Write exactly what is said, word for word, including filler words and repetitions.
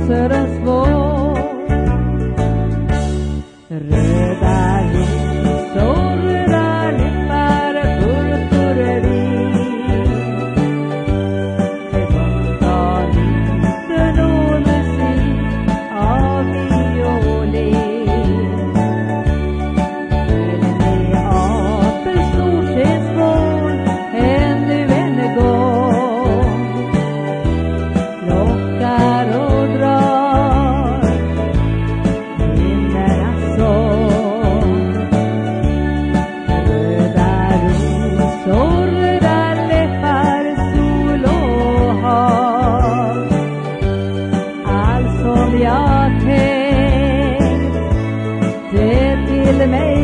blåser en svår. Röda ljus och röda lippar, purpurvin. Det var liten och musik av violin. Men med apel solskensmoln ännu en gång lockar och drar minnenas sång. Röda rosor, röda läppar, sol och hav. Allt som jag tänkt, det till mig